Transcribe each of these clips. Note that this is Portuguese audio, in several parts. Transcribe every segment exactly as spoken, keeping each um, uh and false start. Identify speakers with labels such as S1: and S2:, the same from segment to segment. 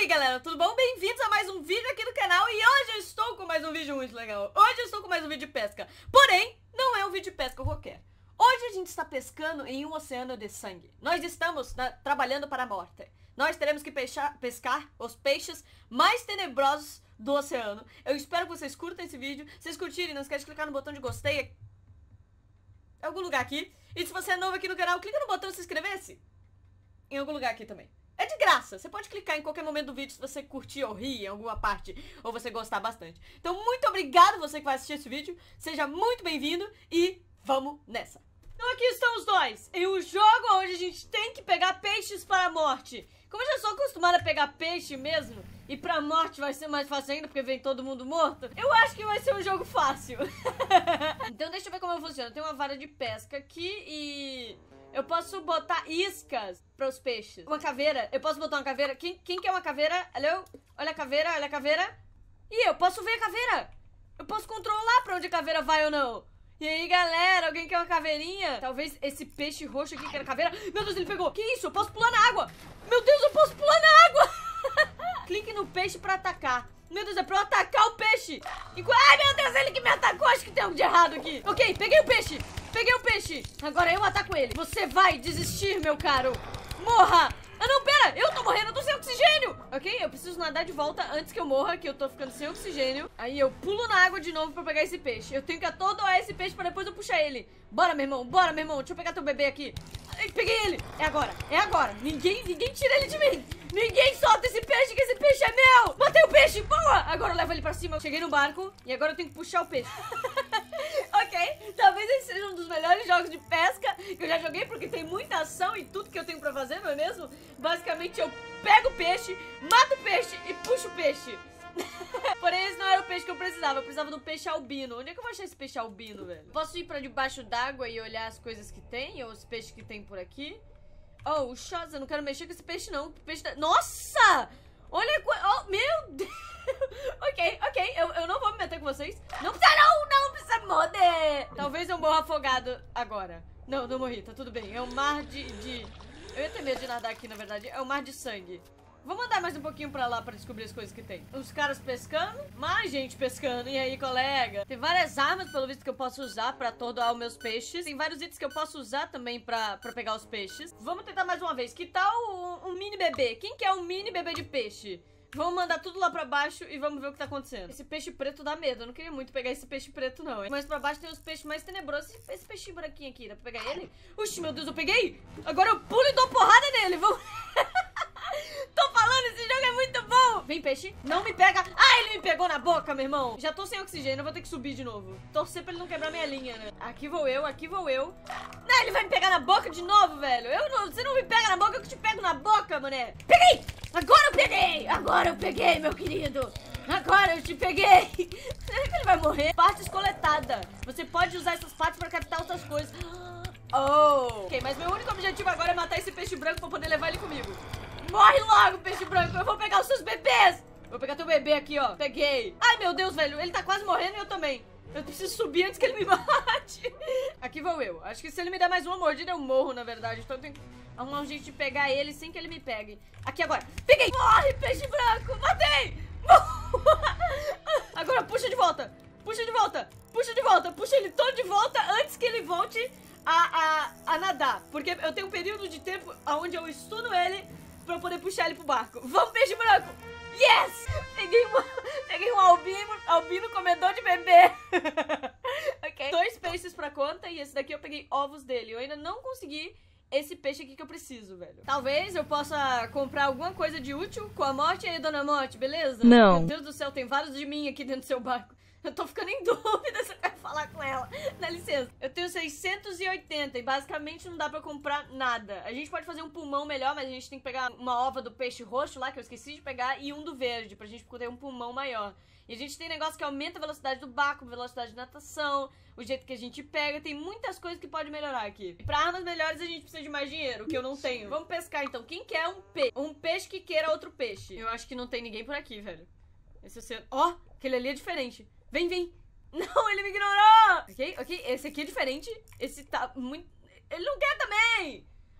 S1: galera, tudo bom? Bem-vindos a mais um vídeo aqui no canal. E hoje eu estou com mais um vídeo muito legal. Hoje eu estou com mais um vídeo de pesca. Porém, não é um vídeo de pesca qualquer. Hoje a gente está pescando em um oceano de sangue. Nós estamos na, trabalhando para a morte. Nós teremos que peixar, pescar os peixes mais tenebrosos do oceano. Eu espero que vocês curtam esse vídeo. Se vocês curtirem, não esquece de clicar no botão de gostei em algum lugar aqui. E se você é novo aqui no canal, clica no botão de se inscrever-se em algum lugar aqui também. É de graça, você pode clicar em qualquer momento do vídeo se você curtir ou rir em alguma parte, ou você gostar bastante. Então, muito obrigado você que vai assistir esse vídeo, seja muito bem-vindo e vamos nessa. Então aqui estão os dois, em um jogo onde a gente tem que pegar peixes para a morte. Como eu já sou acostumada a pegar peixe mesmo, e pra morte vai ser mais fácil ainda, porque vem todo mundo morto, eu acho que vai ser um jogo fácil. Então deixa eu ver como funciona. Tem uma vara de pesca aqui e... eu posso botar iscas para os peixes. Uma caveira. Eu posso botar uma caveira. Quem, quem quer uma caveira? Alô? Olha a caveira, olha a caveira. Ih, eu posso ver a caveira. Eu posso controlar pra onde a caveira vai ou não. E aí, galera, alguém quer uma caveirinha? Talvez esse peixe roxo aqui queira caveira. Meu Deus, ele pegou. Que isso? Eu posso pular na água. Meu Deus, eu posso pular na água. Clique no peixe pra atacar. Meu Deus, é pra eu atacar o peixe. E... ai, meu Deus, ele que me atacou. Acho que tem algo de errado aqui. Ok, peguei o peixe. Peguei o peixe. Agora eu ataco ele. Você vai desistir, meu caro. Morra. Ah, não, pera. Eu tô morrendo, eu tô sem oxigênio. Ok, eu preciso nadar de volta antes que eu morra, que eu tô ficando sem oxigênio. Aí eu pulo na água de novo pra pegar esse peixe. Eu tenho que atordoar esse peixe pra depois eu puxar ele. Bora, meu irmão. Bora, meu irmão. Deixa eu pegar teu bebê aqui. Ai, peguei ele. É agora. É agora. Ninguém, ninguém tira ele de mim. Ninguém solta esse peixe, que esse peixe é meu. Matei o peixe. Boa. Agora eu levo ele pra cima. Cheguei no barco e agora eu tenho que puxar o peixe. Ok, talvez esse seja um dos melhores jogos de pesca que eu já joguei, porque tem muita ação e tudo que eu tenho pra fazer, não é mesmo? Basicamente eu pego o peixe, mato o peixe e puxo o peixe. Porém esse não era o peixe que eu precisava, eu precisava do peixe albino. Onde é que eu vou achar esse peixe albino, velho? Posso ir pra debaixo d'água e olhar as coisas que tem, ou os peixes que tem por aqui? Oh, o shots, eu não quero mexer com esse peixe não. O peixe tá... nossa! Olha, oh, meu Deus. Ok, ok, eu, eu não vou me meter com vocês. Não precisa não, não precisa morrer. Talvez eu morra afogado agora. Não, não morri, tá tudo bem. É um mar de, de... eu ia ter medo de nadar aqui, na verdade. É um mar de sangue. Vamos andar mais um pouquinho pra lá pra descobrir as coisas que tem. Os caras pescando, mais gente pescando. E aí, colega? Tem várias armas, pelo visto, que eu posso usar pra atordoar os meus peixes. Tem vários itens que eu posso usar também pra, pra pegar os peixes. Vamos tentar mais uma vez. Que tal um, um mini bebê? Quem quer um mini bebê de peixe? Vamos mandar tudo lá pra baixo e vamos ver o que tá acontecendo. Esse peixe preto dá medo. Eu não queria muito pegar esse peixe preto, não. Mas pra baixo tem os peixes mais tenebrosos. Esse, esse peixinho branquinho aqui, dá pra pegar ele? Uxi, meu Deus, eu peguei! Agora eu pulo e dou porrada nele. Vamos... tô falando, esse jogo é muito bom. Vem, peixe. Não me pega. Ah, ele me pegou na boca, meu irmão. Já tô sem oxigênio, eu vou ter que subir de novo. Torcer pra ele não quebrar minha linha, né? Aqui vou eu, aqui vou eu. Não, ele vai me pegar na boca de novo, velho. Eu não, você não me pega na boca, eu que te pego na boca, mané. Peguei! Agora eu peguei! Agora eu peguei, meu querido. Agora eu te peguei. Será que ele vai morrer? Partes coletadas. Você pode usar essas partes pra captar outras coisas. Oh. Ok, mas meu único objetivo agora é matar esse peixe branco pra poder levar ele comigo. Morre logo, peixe branco. Eu vou pegar os seus bebês. Vou pegar teu bebê aqui, ó. Peguei. Ai, meu Deus, velho. Ele tá quase morrendo e eu também. Eu preciso subir antes que ele me mate. Aqui vou eu. Acho que se ele me der mais uma mordida, eu morro, na verdade. Então eu tenho que arrumar um jeito de pegar ele sem que ele me pegue. Aqui agora. Peguei. Morre, peixe branco. Matei. Agora puxa de volta. Puxa de volta. Puxa de volta. Puxa ele todo de volta antes que ele volte a, a, a nadar. Porque eu tenho um período de tempo onde eu estudo ele pra eu poder puxar ele pro barco. Vamos, peixe branco. Yes! Peguei, uma, peguei um albino, albino comedor de bebê. Ok. Dois peixes pra conta e esse daqui eu peguei ovos dele. Eu ainda não consegui esse peixe aqui que eu preciso, velho. Talvez eu possa comprar alguma coisa de útil com a morte aí, dona Morte, beleza?
S2: Não.
S1: Meu Deus do céu, tem vários de mim aqui dentro do seu barco. Eu tô ficando em dúvida se eu quero falar com ela. Dá licença. Eu tenho seiscentos e oitenta e basicamente não dá pra comprar nada. A gente pode fazer um pulmão melhor, mas a gente tem que pegar uma ova do peixe roxo lá, que eu esqueci de pegar, e um do verde, pra gente poder ter um pulmão maior. E a gente tem negócio que aumenta a velocidade do barco, velocidade de natação, o jeito que a gente pega. Tem muitas coisas que pode melhorar aqui. E pra armas melhores a gente precisa de mais dinheiro, que eu não tenho. Vamos pescar então. Quem quer um peixe? Um peixe que queira outro peixe. Eu acho que não tem ninguém por aqui, velho. Esse oceano... ó, oh, aquele ali é diferente. Vem, vem. Não, ele me ignorou. Ok, ok. Esse aqui é diferente. Esse tá muito... ele não quer também.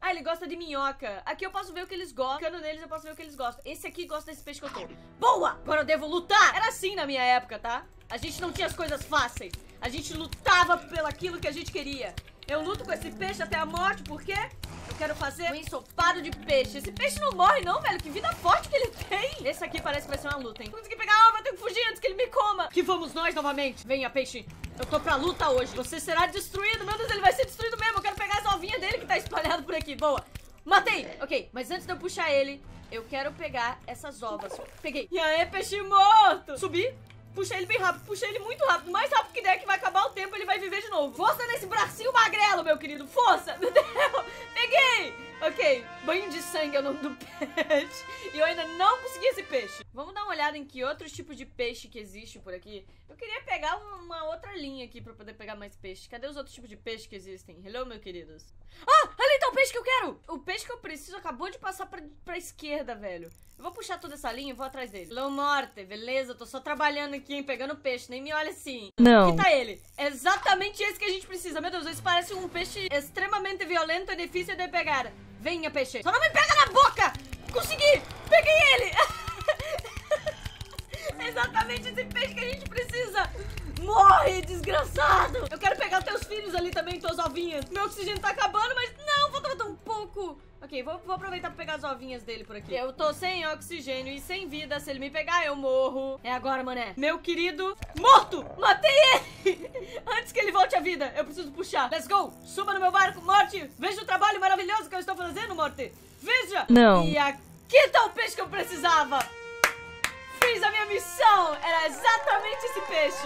S1: Ah, ele gosta de minhoca. Aqui eu posso ver o que eles gostam. Ficando neles, eu posso ver o que eles gostam. Esse aqui gosta desse peixe que eu tô. Boa! Agora eu devo lutar. Era assim na minha época, tá? A gente não tinha as coisas fáceis. A gente lutava pelo aquilo que a gente queria. Eu luto com esse peixe até a morte, por quê? Eu quero fazer um ensopado de peixe. Esse peixe não morre não, velho. Que vida forte que ele tem. Esse aqui parece que vai ser uma luta, hein? Consegui pegar a alma, eu tenho que fugir antes que ele me coma. Que vamos nós novamente. Venha, peixe. Eu tô pra luta hoje. Você será destruído. Meu Deus, ele vai ser destruído mesmo. Eu quero pegar as ovinhas dele que tá espalhado por aqui. Boa. Matei. Ok, mas antes de eu puxar ele, eu quero pegar essas ovas. Peguei. E aí, peixe morto. Subi. Puxa ele bem rápido, puxa ele muito rápido. Mais rápido que der, que vai acabar o tempo, ele vai viver de novo. Força nesse bracinho magrelo, meu querido. Força. Meu Deus. Peguei. Ok, banho de sangue é o nome do peixe. E eu ainda não consegui esse peixe. Vamos dar uma olhada em que outros tipos de peixe que existe por aqui. Eu queria pegar uma, uma outra linha aqui pra poder pegar mais peixe. Cadê os outros tipos de peixe que existem? Hello, meus queridos. Ah, ali tá o peixe que eu quero. O peixe que eu preciso acabou de passar pra, pra esquerda, velho. Eu vou puxar toda essa linha e vou atrás dele. Hello, morte, beleza? Eu tô só trabalhando aqui, hein, pegando peixe. Nem me olha assim.
S2: Não.
S1: Aqui tá ele. É exatamente esse que a gente precisa. Meu Deus, esse parece um peixe extremamente violento e difícil de pegar. Venha, peixe. Só não me pega na boca! Consegui! Peguei ele! É exatamente esse peixe que a gente precisa! Morre, desgraçado! Eu quero pegar teus filhos ali também, tuas ovinhas. Meu oxigênio tá acabando, mas não, vou dar um pouco. Ok, vou, vou aproveitar pra pegar as ovinhas dele por aqui. Eu tô sem oxigênio e sem vida. Se ele me pegar, eu morro. É agora, mané. Meu querido morto! Matei ele! Antes que ele volte à vida, eu preciso puxar. Let's go! Suba no meu barco, Morte! Veja o trabalho maravilhoso que eu estou fazendo, Morte! Veja!
S2: Não.
S1: E aqui tá o peixe que eu precisava! Fiz a minha missão! Era exatamente esse peixe!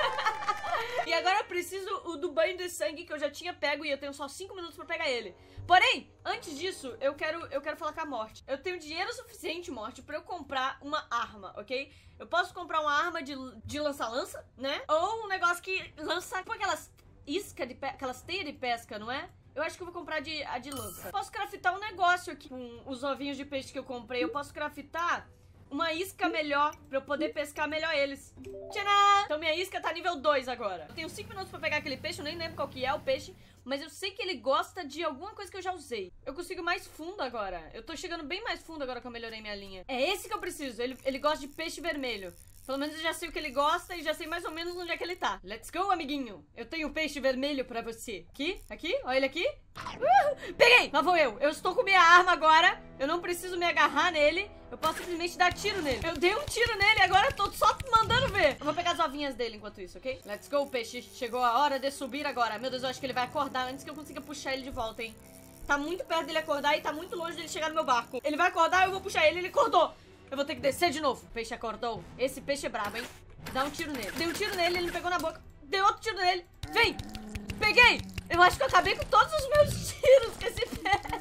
S1: E agora eu preciso o do banho de sangue que eu já tinha pego e eu tenho só cinco minutos pra pegar ele. Porém, antes disso, eu quero, eu quero falar com a Morte. Eu tenho dinheiro suficiente, Morte, pra eu comprar uma arma, ok? Eu posso comprar uma arma de, de lança-lança, né? Ou um negócio que lança, tipo aquelas isca de pesca, aquelas teias de pesca, não é? Eu acho que eu vou comprar de, a de lança. Posso craftar um negócio aqui com os ovinhos de peixe que eu comprei. Eu posso craftar uma isca melhor pra eu poder pescar melhor eles. Tcharam! Então minha isca tá nível dois agora. Eu tenho cinco minutos pra pegar aquele peixe, eu nem lembro qual que é o peixe, mas eu sei que ele gosta de alguma coisa que eu já usei. Eu consigo mais fundo agora. Eu tô chegando bem mais fundo agora que eu melhorei minha linha. É esse que eu preciso. Ele, ele gosta de peixe vermelho. Pelo menos eu já sei o que ele gosta e já sei mais ou menos onde é que ele tá. Let's go, amiguinho. Eu tenho peixe vermelho pra você. Aqui, aqui, olha ele aqui. Uh, peguei! Lá vou eu. Eu estou com minha arma agora. Eu não preciso me agarrar nele. Eu posso simplesmente dar tiro nele. Eu dei um tiro nele e agora eu tô só mandando ver. Eu vou pegar as ovinhas dele enquanto isso, ok? Let's go, peixe. Chegou a hora de subir agora. Meu Deus, eu acho que ele vai acordar antes que eu consiga puxar ele de volta, hein? Tá muito perto dele acordar e tá muito longe dele chegar no meu barco. Ele vai acordar, eu vou puxar ele. Ele acordou. Eu vou ter que descer de novo. O peixe acordou. Esse peixe é brabo, hein? Dá um tiro nele. Dei um tiro nele, ele me pegou na boca. Dei outro tiro nele. Vem! Peguei! Eu acho que eu acabei com todos os meus tiros com esse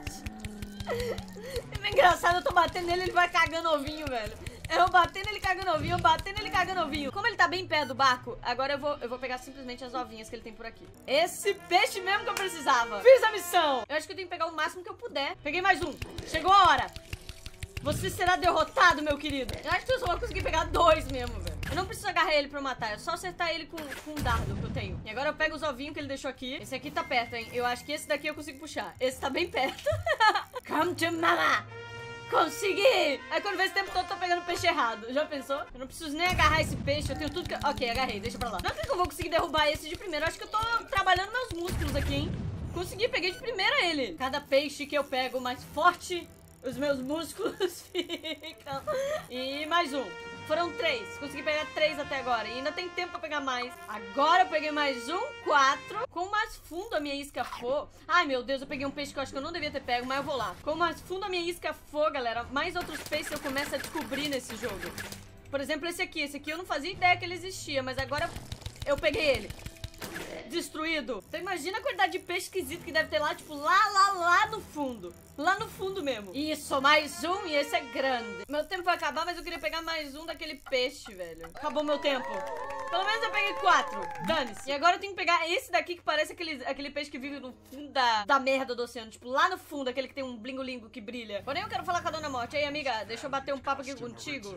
S1: peixe. É engraçado, eu tô batendo nele, ele vai cagando ovinho, velho. Eu batendo ele cagando ovinho, eu batendo ele cagando ovinho. Como ele tá bem perto do barco, agora eu vou, eu vou pegar simplesmente as ovinhas que ele tem por aqui. Esse peixe mesmo que eu precisava. Fiz a missão. Eu acho que eu tenho que pegar o máximo que eu puder. Peguei mais um. Chegou a hora. Você será derrotado, meu querido. Eu acho que eu só vou conseguir pegar dois mesmo, velho. Eu não preciso agarrar ele pra eu matar. É só acertar ele com, com um dardo que eu tenho. E agora eu pego os ovinhos que ele deixou aqui. Esse aqui tá perto, hein? Eu acho que esse daqui eu consigo puxar. Esse tá bem perto. Come to mama. Consegui! Aí quando vê esse tempo todo, eu tô pegando peixe errado. Já pensou? Eu não preciso nem agarrar esse peixe. Eu tenho tudo que... Ok, agarrei. Deixa pra lá. Não acredito que eu vou conseguir derrubar esse de primeiro. Eu acho que eu tô trabalhando meus músculos aqui, hein? Consegui, peguei de primeira ele. Cada peixe que eu pego mais forte... Os meus músculos ficam. E mais um. Foram três. Consegui pegar três até agora. E ainda tem tempo pra pegar mais. Agora eu peguei mais um, quatro. Com mais fundo a minha isca for. Ai, meu Deus, eu peguei um peixe que eu acho que eu não devia ter pego, mas eu vou lá. Com mais fundo a minha isca for, galera, mais outros peixes eu começo a descobrir nesse jogo. Por exemplo, esse aqui. Esse aqui eu não fazia ideia que ele existia, mas agora eu peguei ele. Destruído. Então imagina a quantidade de peixe esquisito que deve ter lá, tipo, lá, lá, lá no fundo. Lá no fundo mesmo. Isso, mais um e esse é grande. Meu tempo vai acabar, mas eu queria pegar mais um daquele peixe, velho. Acabou meu tempo. Pelo menos eu peguei quatro. Dane-se. E agora eu tenho que pegar esse daqui que parece aquele, aquele peixe que vive no fundo da, da merda do oceano. Tipo, lá no fundo, aquele que tem um blingo-lingo que brilha. Porém, eu quero falar com a Dona Morte. Aí, amiga, deixa eu bater um papo aqui contigo.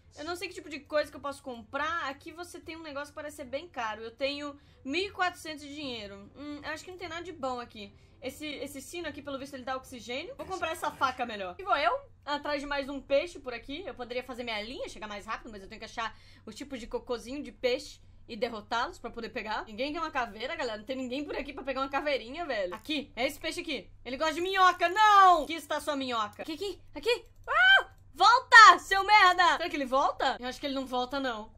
S1: Eu não sei que tipo de coisa que eu posso comprar. Aqui você tem um negócio que parece ser bem caro. Eu tenho mil e quatrocentos de dinheiro. Hum, acho que não tem nada de bom aqui. Esse, esse sino aqui, pelo visto, ele dá oxigênio. Vou comprar essa faca melhor. E vou eu, atrás de mais um peixe por aqui. Eu poderia fazer minha linha, chegar mais rápido, mas eu tenho que achar os tipos de cocôzinho de peixe e derrotá-los pra poder pegar. Ninguém quer uma caveira, galera. Não tem ninguém por aqui pra pegar uma caveirinha, velho. Aqui, é esse peixe aqui. Ele gosta de minhoca, não! Aqui está a sua minhoca. Aqui, aqui, aqui. Ah! Volta, seu merda! Será que ele volta? Eu acho que ele não volta, não.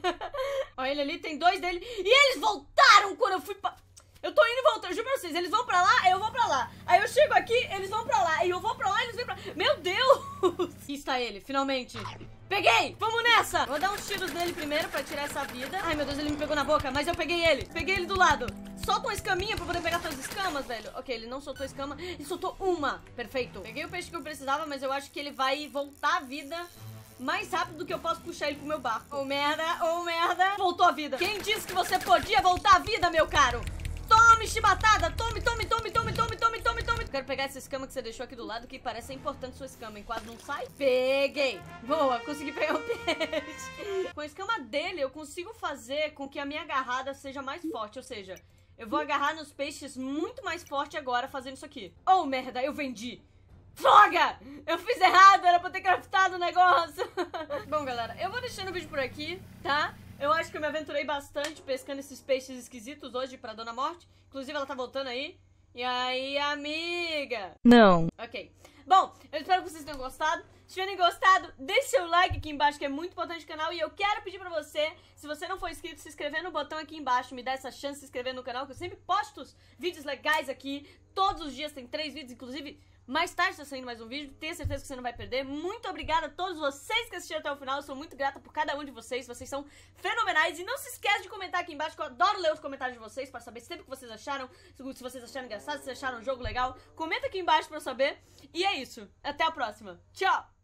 S1: Olha ele ali, tem dois dele. E eles voltaram quando eu fui pra... Eu tô indo e voltando, eu juro pra vocês, eles vão pra lá, eu vou pra lá. Aí eu chego aqui, eles vão pra lá. E eu vou pra lá, eles vêm pra lá. Meu Deus! Aqui está ele, finalmente. Peguei! Vamos nessa! Vou dar uns tiros nele primeiro pra tirar essa vida. Ai, meu Deus, ele me pegou na boca, mas eu peguei ele. Peguei ele do lado. Solta uma escaminha pra poder pegar suas escamas, velho. Ok, ele não soltou a escama, ele soltou uma. Perfeito. Peguei o peixe que eu precisava, mas eu acho que ele vai voltar à vida mais rápido do que eu posso puxar ele pro meu barco. Oh, merda, oh, merda. Voltou à vida. Quem disse que você podia voltar à vida, meu caro? Tome, chibatada! Tome, tome, tome, tome, tome, tome, tome, tome! Quero pegar essa escama que você deixou aqui do lado, que parece ser importante sua escama, enquanto não sai. Peguei! Boa, consegui pegar o peixe. Com a escama dele, eu consigo fazer com que a minha agarrada seja mais forte, ou seja, eu vou agarrar nos peixes muito mais forte agora fazendo isso aqui. Oh, merda, eu vendi! Droga! Eu fiz errado, era pra ter craftado o negócio. Bom, galera, eu vou deixando o vídeo por aqui, tá? Eu acho que eu me aventurei bastante pescando esses peixes esquisitos hoje pra Dona Morte. Inclusive, ela tá voltando aí. E aí, amiga?
S2: Não.
S1: Ok. Bom, eu espero que vocês tenham gostado. Se tiverem gostado, deixe seu like aqui embaixo, que é muito importante no canal. E eu quero pedir pra você, se você não for inscrito, se inscrever no botão aqui embaixo. Me dá essa chance de se inscrever no canal, que eu sempre posto vídeos legais aqui. Todos os dias tem três vídeos, inclusive... Mais tarde tá saindo mais um vídeo, tenho certeza que você não vai perder. Muito obrigada a todos vocês que assistiram até o final. Eu sou muito grata por cada um de vocês, vocês são fenomenais. E não se esquece de comentar aqui embaixo, que eu adoro ler os comentários de vocês, pra saber sempre o que vocês acharam, se vocês acharam engraçado, se vocês acharam um jogo legal. Comenta aqui embaixo pra eu saber. E é isso, até a próxima. Tchau!